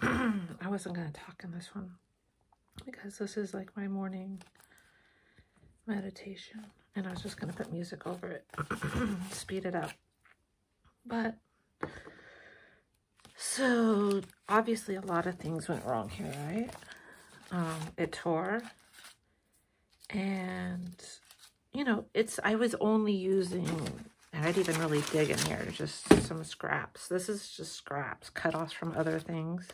I wasn't going to talk in this one because this is like my morning meditation. And I was just going to put music over it, speed it up. But, so, obviously a lot of things went wrong here, right? It tore. And, you know, I was only using, and I didn't even really dig in here, just some scraps. This is just scraps, cut-offs from other things.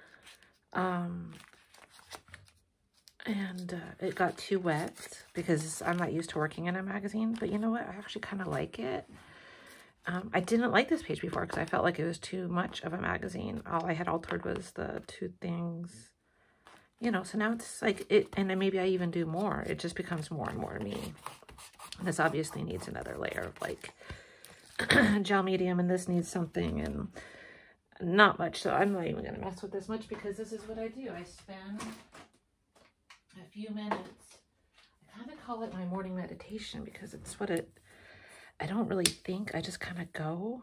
And it got too wet because I'm not used to working in a magazine. But you know what? I actually kind of like it. I didn't like this page before because I felt like it was too much of a magazine. All I had altered was the two things. You know, so now it's like it, and then maybe I even do more. It just becomes more and more me. This obviously needs another layer of like gel medium, and this needs something, and not much. So I'm not even going to mess with this much because this is what I do. I spend a few minutes. I kind of call it my morning meditation because it's what I don't really think. I just kind of go.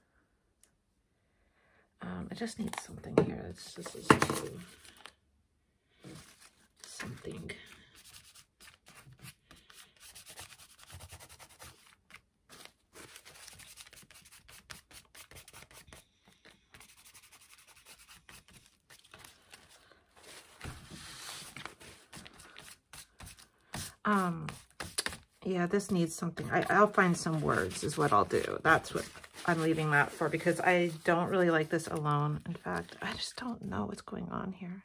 I just need something here. This is something. Yeah, this needs something. I'll find some words is what I'll do. That's what I'm leaving that for because I don't really like this alone. In fact, I just don't know what's going on here.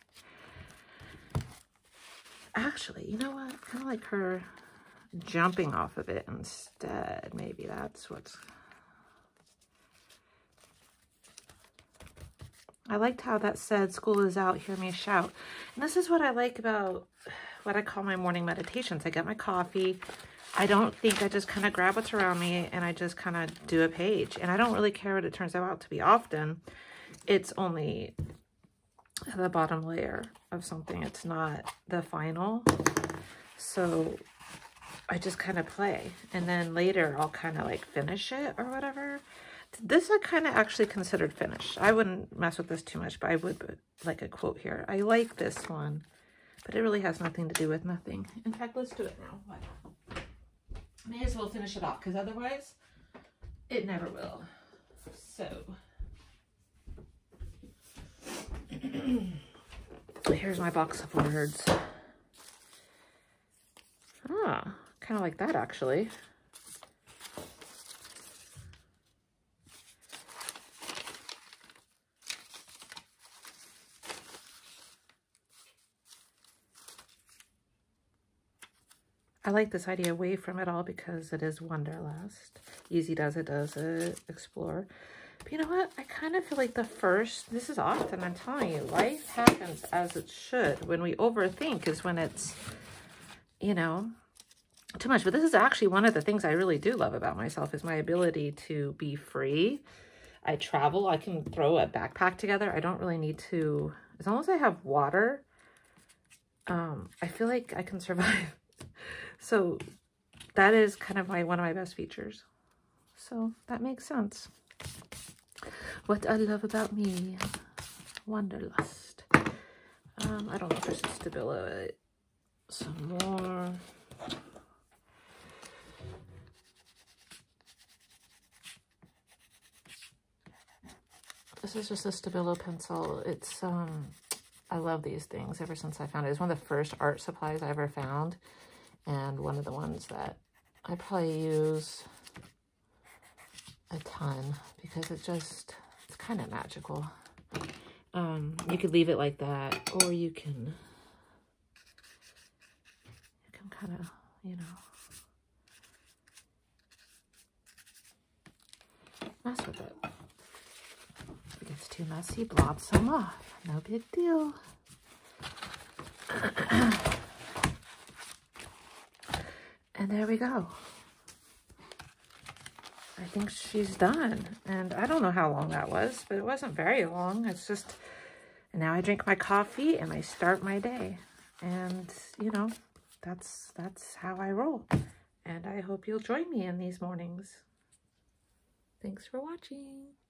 Actually, you know what? I kind of like her jumping off of it instead. Maybe that's what's... I liked how that said, school is out, hear me shout. And this is what I like about what I call my morning meditations. I get my coffee. I don't think, I just kind of grab what's around me and I just kind of do a page. And I don't really care what it turns out to be often. It's only the bottom layer of something. It's not the final. So I just kind of play. And then later I'll kind of like finish it or whatever. This I kind of actually considered finished. I wouldn't mess with this too much, but I would put like a quote here. I like this one, but it really has nothing to do with nothing. In fact, let's do it now. Why not? May as well finish it off because otherwise it never will. So here's my box of words. Ah, kind of like that actually. I like this idea away from it all because it is Wanderlust. Easy does it, explore. But you know what? I kind of feel like this is often, I'm telling you, life happens as it should. When we overthink is when it's, you know, too much. But this is actually one of the things I really do love about myself is my ability to be free. I travel. I can throw a backpack together. I don't really need to, as long as I have water, I feel like I can survive. So that is kind of one of my best features. So that makes sense. What I love about me, Wanderlust. I don't know if there's a Stabilo. Some more. This is just a Stabilo pencil. It's I love these things ever since I found it. It's one of the first art supplies I ever found. And one of the ones that I probably use a ton because it's kind of magical. You could leave it like that, or you can kind of, you know, mess with it. If it gets too messy, blob some off. No big deal. And there we go. I think she's done. And I don't know how long that was, but it wasn't very long. It's just, and now I drink my coffee and I start my day. And, you know, that's how I roll. And I hope you'll join me in these mornings. Thanks for watching.